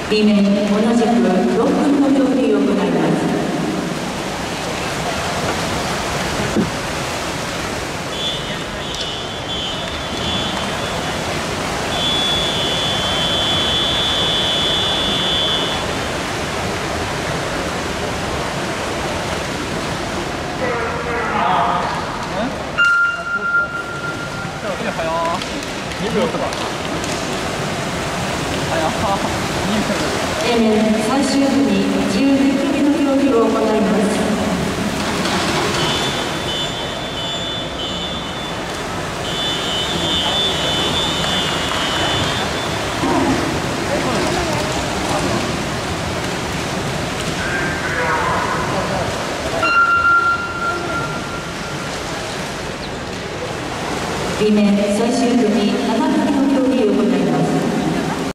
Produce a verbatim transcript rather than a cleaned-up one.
B 面同じくろっぷんの競技を行います。A 面最終組自由手首の競技を行います。B 面